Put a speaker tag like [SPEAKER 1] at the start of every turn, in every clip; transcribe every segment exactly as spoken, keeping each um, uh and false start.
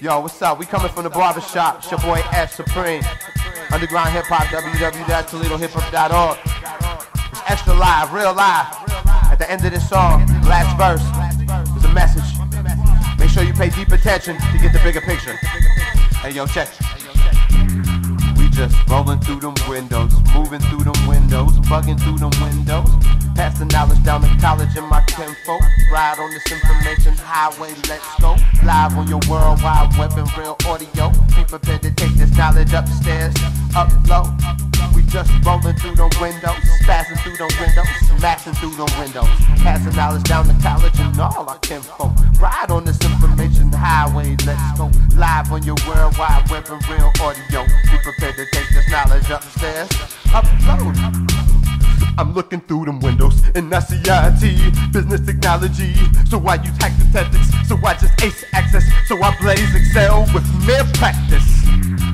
[SPEAKER 1] Yo, what's up? We coming from the barber shop. It's your boy S Supreme. Underground Hip Hop, w w w dot toledo hip hop dot org. It's extra live, real live. At the end of this song, last verse, there's a message. Make sure you pay deep attention to get the bigger picture. Hey, yo, check. We just rolling through them windows, moving through them windows, bugging through them windows. Pass the knowledge down to college and my kinfolk. Ride on this information highway, let's go. Live on your worldwide web and real audio. Be prepared to take this knowledge upstairs, up low. We just rolling through them windows, passing through them windows, smashing through them windows. Passing knowledge down to college and all our kinfolk. Ride on this information highway, let's go. Live on your worldwide web and real audio. Be prepared to take this knowledge upstairs, upload. I'm looking through them windows and I see I T, business technology. So I use hack statistics, so I just ace access. So I blaze Excel with mere practice.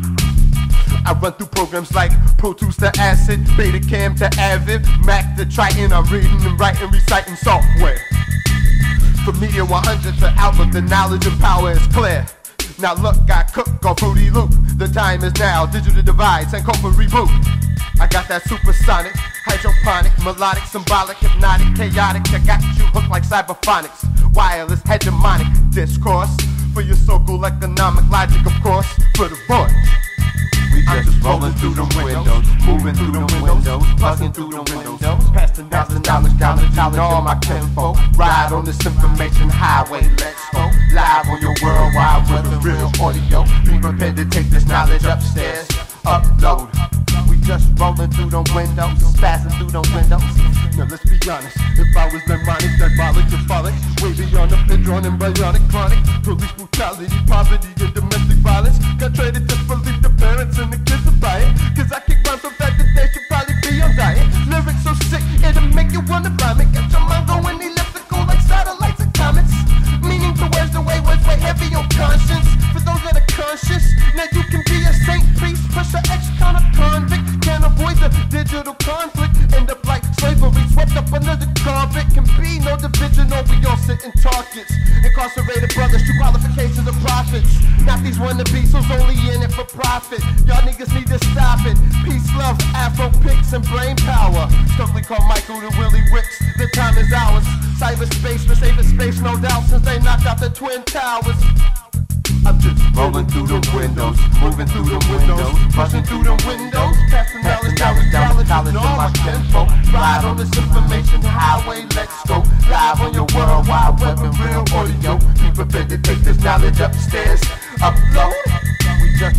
[SPEAKER 1] I run through programs like Pro Tools to Acid, Betacam to Avid, Mac to Triton. I'm reading and writing, reciting software. From Media one hundred to Outlook, the knowledge and power is clear. Now look, I cook on Fruity Loop. The time is now, digital divides and code for reboot. I got that supersonic, hydroponic, melodic, symbolic, hypnotic, chaotic. I got you hooked like cyberphonics. Wireless, hegemonic discourse for your so-called economic logic, of course, for the voice. We just rolling through them windows, moving through them windows, buzzing through them windows, past the knowledge, knowledge, knowledge, knowledge, all my kinfolk. Ride on this information highway, let's go. Live on your worldwide web and real audio. Be prepared to take this knowledge upstairs, upload. We just rolling through them windows, passing through them windows. Now let's be honest, if I was demonic, diabolic, symbolic, way beyond the drawn and bionic, chronic, police brutality, poverty, and domestic violence. Got traded to believe the parents and the kids will buy it. Cause I kick rhymes so fast that they should probably be on diet. Lyrics so sick, it'll make you wanna vomit. Got your mind going elliptical like satellites and comets. Meaning the words, the way words weigh heavy on conscience. For those that are conscious, now you can be a saint, priest, push a ex-con of convict. Can't avoid the digital conflict. End up like slavery, swept up under the carpet. Can be no division, no, we all sit in targets. Incarcerated brothers, true qualifications of prophets. Not these wannabes who's only in it for profit. Y'all niggas need to stop it. Peace, love, Afro pics, and brain power. Stuffly called Michael to Willie Wicks. The time is ours. Cyberspace, the safest space, no doubt, since they knocked out the Twin Towers. I'm just rolling through the windows, moving through the windows, buzzing through the windows, passing knowledge, knowledge, knowledge, knowledge, all my kinfolk. Ride on this information highway, let's go. Live on your worldwide web and real audio. Be prepared to take this knowledge upstairs, upload. We just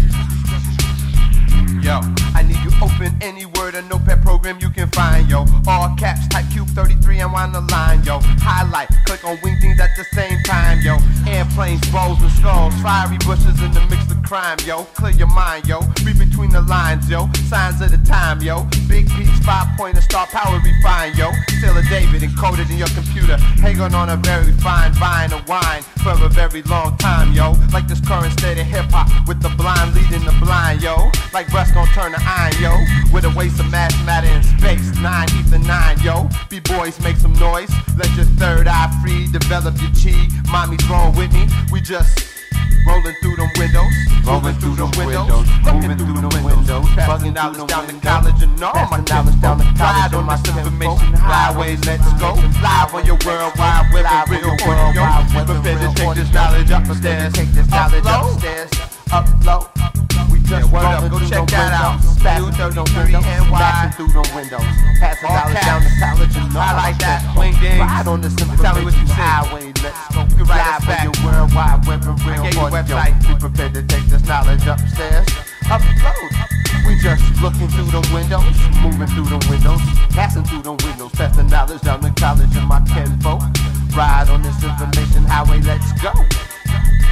[SPEAKER 1] Yo, I need you open any word or notepad program you can find, yo. All caps, type cube thirty-three and wind the line, yo. Highlight, click on wing things at the same time, yo. Airplanes, bows and skulls, fiery bushes in the mix of crime, yo. Clear your mind, yo. Read between the lines, yo. Signs of the time, yo. Big piece, five pointer, star power refined, yo. Still a David encoded in your computer, hanging on a very fine vine of wine for a very long time, yo. Like this current state of hip hop with the blind leading the blind, yo. Like breast gon' turn to iron, yo. With a waste of mass matter in space, nine ether nine, yo. B-boys make some noise, let your third eye free, develop your chi. Mommy's wrong with me, we just rolling through them windows, rolling through them windows, moving through them windows, passing knowledge down to college and all my knowledge down to college on my information highway, let's go. Live on your worldwide web and real audio. Be prepared to take this knowledge upstairs, take this knowledge upstairs, upload. Yeah, word up, go check that out. Passing through them windows, passing through them windows, passing knowledge down to college and all. I like that. Wing dings. Ride on this information. Tell me what you see. Highway, let's go. You can write us back. Your worldwide web and real audio. Be prepared to take this knowledge upstairs. Upload. We just looking through them windows, moving through them windows, passing through them windows, passing knowledge down to college and my kinfolk. Ride on this information highway, let's go.